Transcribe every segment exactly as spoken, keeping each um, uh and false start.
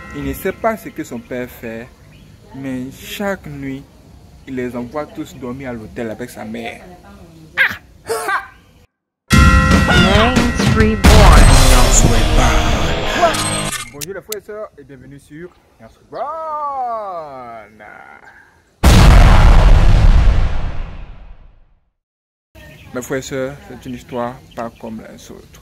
Il ne sait pas ce que son père fait, mais chaque nuit, il les envoie tous dormir à l'hôtel avec sa mère. Bonjour les frères et sœurs et bienvenue sur Reborn. Mes frères et sœurs, c'est une histoire pas comme les autres.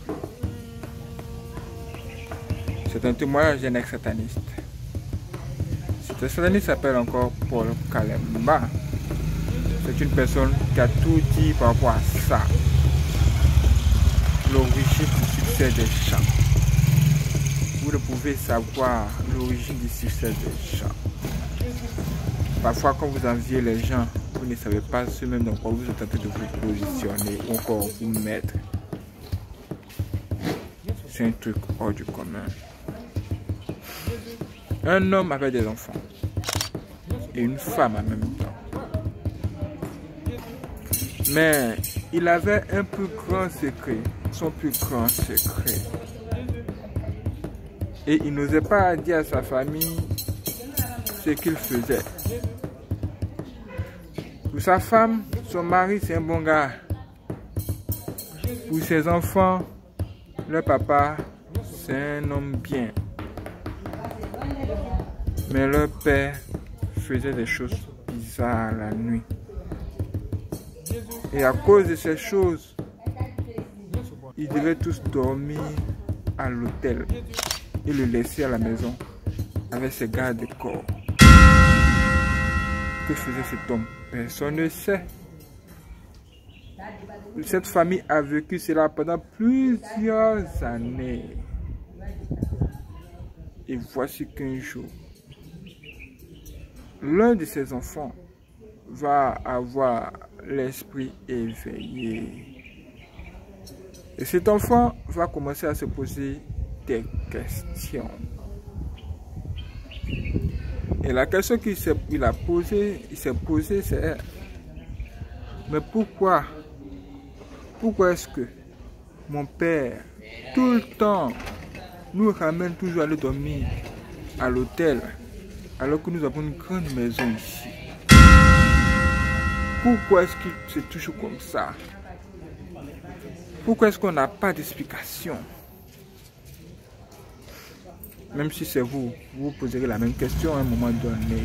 C'est un témoignage d'un ex-sataniste. Cet sataniste s'appelle encore Paul Kalemba. C'est une personne qui a tout dit par rapport à ça. L'origine du succès des chants. Vous ne pouvez savoir l'origine du succès des chants. Parfois, quand vous enviez les gens, vous ne savez pas ce même dans quoi vous êtes en train de vous positionner ou encore vous mettre. C'est un truc hors du commun. Un homme avait des enfants et une femme en même temps. Mais il avait un plus grand secret, son plus grand secret. Et il n'osait pas dire à sa famille ce qu'il faisait. Pour sa femme, son mari, c'est un bon gars. Pour ses enfants, leur papa, c'est un homme bien. Mais leur père faisait des choses bizarres la nuit. Et à cause de ces choses, ils devaient tous dormir à l'hôtel et le laisser à la maison avec ses gardes de corps. Que faisait cet homme? Personne ne sait. Cette famille a vécu cela pendant plusieurs années. Et voici qu'un jour, l'un de ses enfants va avoir l'esprit éveillé. Et cet enfant va commencer à se poser des questions. Et la question qu'il a posée, il s'est posé, c'est: mais pourquoi, pourquoi est-ce que mon père, tout le temps, nous ramène toujours à aller dormir à l'hôtel, alors que nous avons une grande maison ici? Pourquoi est-ce que c'est toujours comme ça? Pourquoi est-ce qu'on n'a pas d'explication? Même si c'est vous, vous poserez la même question à un moment donné.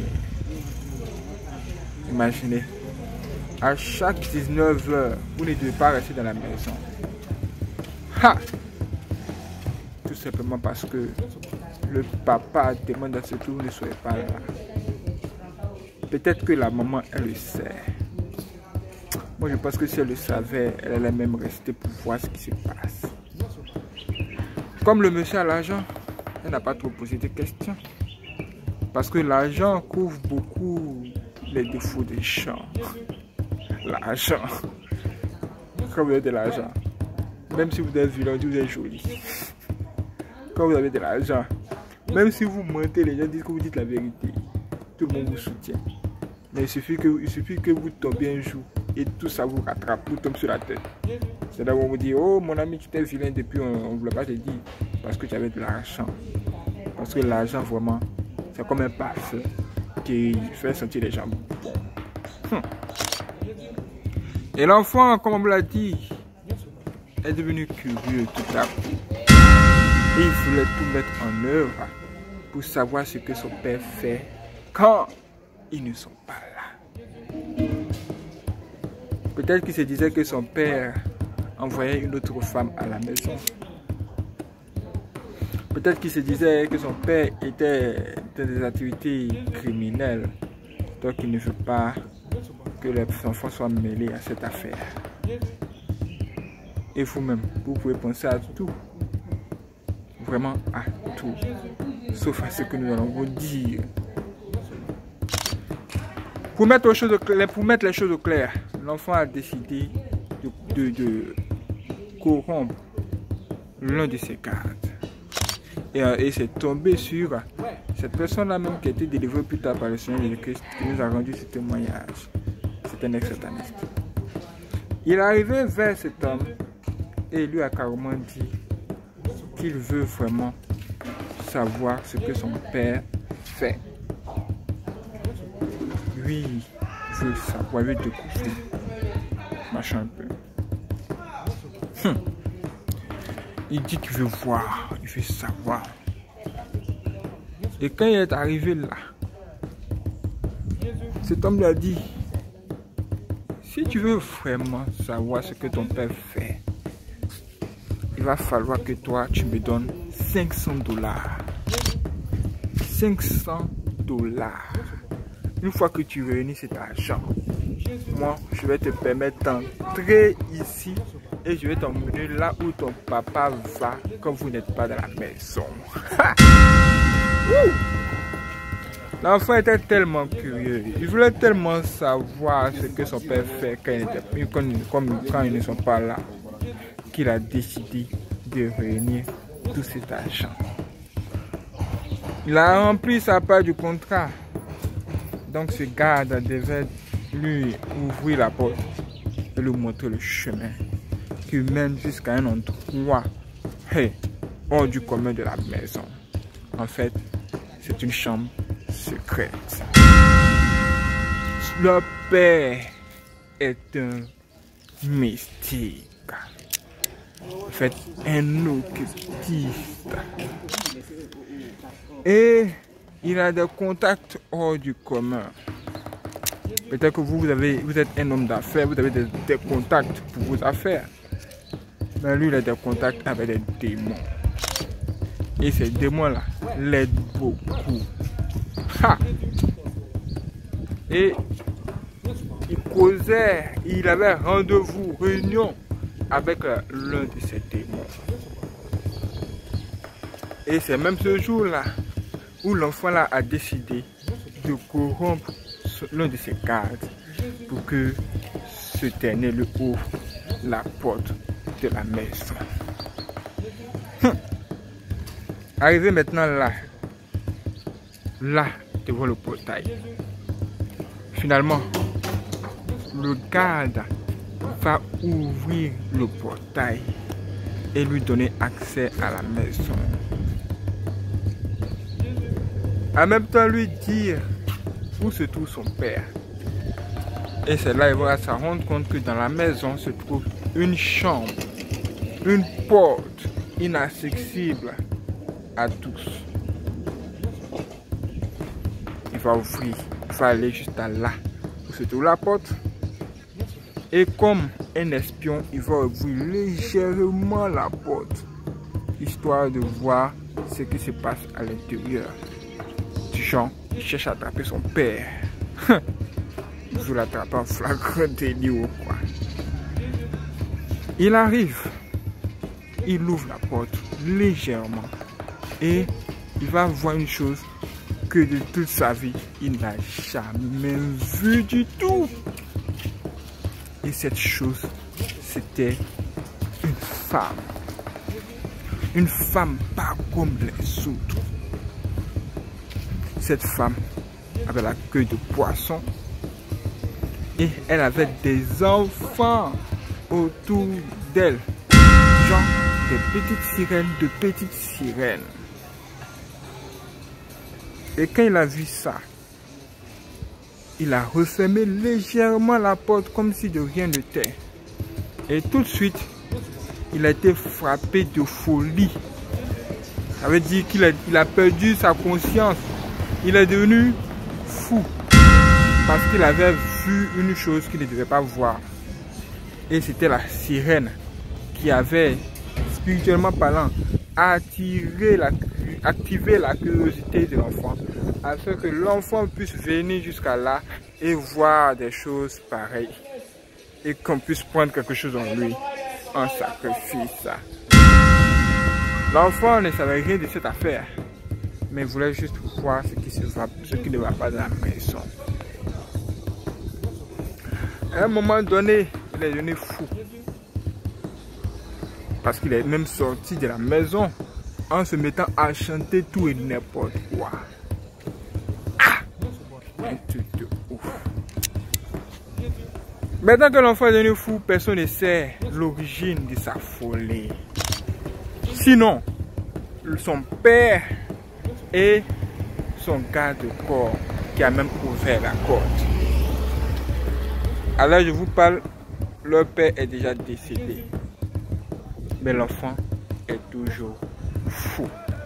Imaginez, à chaque dix-neuf heures, vous ne devez pas rester dans la maison. Ha! Tout simplement parce que le papa demande à ce que vous ne soyez pas là. Peut-être que la maman, elle le sait. Moi, je pense que si elle le savait, elle allait même rester pour voir ce qui se passe. Comme le monsieur a l'argent, elle n'a pas trop posé de questions. Parce que l'argent couvre beaucoup les défauts des gens. L'argent. Quand vous avez de l'argent, même si vous êtes vilain, vous êtes joli. Quand vous avez de l'argent, même si vous mentez, les gens disent que vous dites la vérité. Tout le monde vous soutient. Mais il suffit que, il suffit que vous tombiez un jour et tout ça vous rattrape, vous tombe sur la tête. C'est là où on vous dit: oh mon ami, tu étais vilain depuis, on ne voulait pas te dire. Parce que tu avais de l'argent. Parce que l'argent, vraiment, c'est comme un parfum qui fait sentir les gens bons. Hum. Et l'enfant, comme on me l'a dit, est devenu curieux tout à coup. Et il voulait tout mettre en œuvre pour savoir ce que son père fait quand ils ne sont pas là. Peut-être qu'il se disait que son père envoyait une autre femme à la maison. Peut-être qu'il se disait que son père était dans des activités criminelles. Donc il ne veut pas que les enfants soient mêlés à cette affaire. Et vous-même, vous pouvez penser à tout. Vraiment à tout. Sauf à ce que nous allons vous dire. Pour mettre, aux choses au clair, pour mettre les choses au clair, l'enfant a décidé de, de, de corrompre l'un de ses gardes. Et, et c'est tombé sur cette personne-là même qui a été délivrée plus tard par le Seigneur Jésus-Christ qui nous a rendu ce témoignage. C'est un ex-sataniste. Il est arrivé vers cet homme et lui a carrément dit qu'il veut vraiment savoir ce que son père fait. Lui veut savoir, veut découvrir. Machin un peu. Hum. Il dit qu'il veut voir, il veut savoir. Et quand il est arrivé là, cet homme lui a dit, si tu veux vraiment savoir ce que ton père fait, il va falloir que toi, tu me donnes cinq cents dollars. cinq cents dollars. Une fois que tu réunis cet argent, moi, je vais te permettre d'entrer ici et je vais t'emmener là où ton papa va quand vous n'êtes pas dans la maison. L'enfant était tellement curieux. Il voulait tellement savoir ce que son père fait quand, il était, quand, quand, quand ils ne sont pas là, qu'il a décidé de réunir tout cet argent. Il a rempli sa part du contrat. Donc ce garde devait lui ouvrir la porte et lui montrer le chemin qui mène jusqu'à un endroit hey, hors du commun de la maison. En fait, c'est une chambre secrète. Le père est un mystique. En fait, un occultiste. Et il a des contacts hors du commun. Peut-être que vous, vous, avez, vous êtes un homme d'affaires, vous avez des, des contacts pour vos affaires. Mais lui, il a des contacts avec des démons. Et ces démons-là l'aident beaucoup. Ha! Et il causait, il avait rendez-vous, réunion avec l'un de ces démons. Et c'est même ce jour-là où l'enfant là a décidé de corrompre l'un de ses gardes pour que ce dernier lui ouvre la porte de la maison. Hum. Arrivé maintenant là, là devant le portail, finalement, le garde va ouvrir le portail et lui donner accès à la maison. En même temps, lui dire où se trouve son père. Et c'est là qu'il va se rendre compte que dans la maison se trouve une chambre, une porte inaccessible à tous. Il va ouvrir, il va aller jusqu'à là où se trouve la porte. Et comme un espion, il va ouvrir légèrement la porte, histoire de voir ce qui se passe à l'intérieur. Du genre, il cherche à attraper son père. Il veut l'attraper en flagrant délit ou quoi. Il arrive, il ouvre la porte légèrement et il va voir une chose que de toute sa vie, il n'a jamais vue du tout. Et cette chose, c'était une femme. Une femme pas comme les autres. Cette femme avait la queue de poisson et elle avait des enfants autour d'elle. Genre des petites sirènes, de petites sirènes. Et quand il a vu ça, il a refermé légèrement la porte comme si de rien n'était. Et tout de suite, il a été frappé de folie. Ça veut dire qu'il a, il a perdu sa conscience. Il est devenu fou. Parce qu'il avait vu une chose qu'il ne devait pas voir. Et c'était la sirène qui avait, spirituellement parlant, attiré la, activé la curiosité de l'enfant. Afin que l'enfant puisse venir jusqu'à là et voir des choses pareilles. Et qu'on puisse prendre quelque chose en lui, en sacrifice. L'enfant ne savait rien de cette affaire, mais voulait juste voir ce qui, se va, ce qui ne va pas dans la maison. À un moment donné, il est devenu fou. Parce qu'il est même sorti de la maison en se mettant à chanter tout et n'importe quoi. Ah! Un truc de ouf. Maintenant que l'enfant est devenu fou, personne ne sait l'origine de sa folie. Sinon, son père et son garde-corps qui a même ouvert la corde. Alors je vous parle, leur père est déjà décédé, mais l'enfant est toujours fou.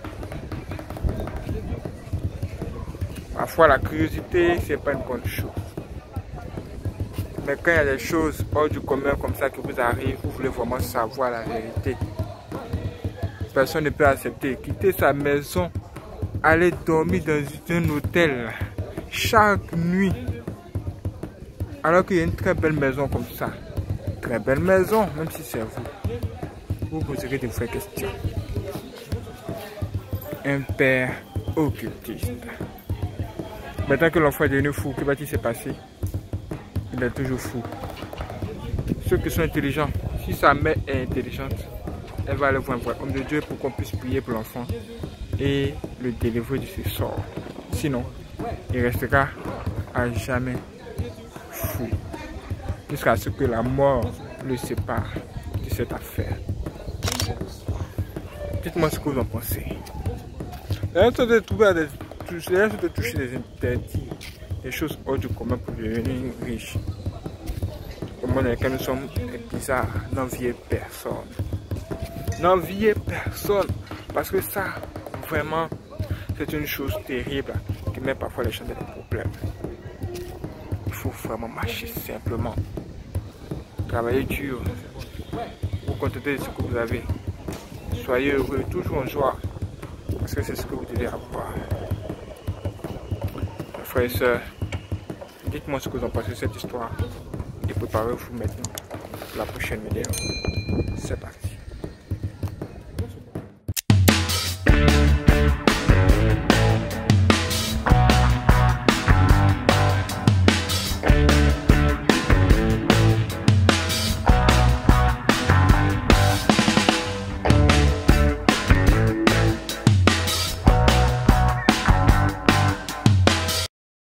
Parfois la curiosité, c'est pas une bonne chose. Mais quand il y a des choses hors du commun comme ça qui vous arrivent, vous voulez vraiment savoir la vérité. Personne ne peut accepter. Quitter sa maison, aller dormir dans un hôtel chaque nuit. Alors qu'il y a une très belle maison comme ça. Très belle maison, même si c'est vous. Vous poserez de vraies questions. Un père occultiste. Maintenant que l'enfant est devenu fou, que va-t-il se passer? Il est toujours fou. Ceux qui sont intelligents, si sa mère est intelligente, elle va aller voir un vrai homme de Dieu pour qu'on puisse prier pour l'enfant et le délivrer de ce sort. Sinon, il restera à jamais fou. Jusqu'à ce que la mort le sépare de cette affaire. Dites-moi ce que vous en pensez. La raison de trouver des, de toucher des interdits, des choses hors du commun pour devenir riche. Le monde dans lequel nous sommes est bizarre. N'enviez personne. N'enviez personne. Parce que ça, vraiment, c'est une chose terrible qui met parfois les gens dans des problèmes. Il faut vraiment marcher simplement. Travaillez dur. Vous contentez de ce que vous avez. Soyez heureux, toujours en joie. Parce que c'est ce que vous devez avoir. Mes frères et sœurs, dites-moi ce que vous en pensez de cette histoire. Et préparez-vous maintenant pour la prochaine vidéo. C'est parti.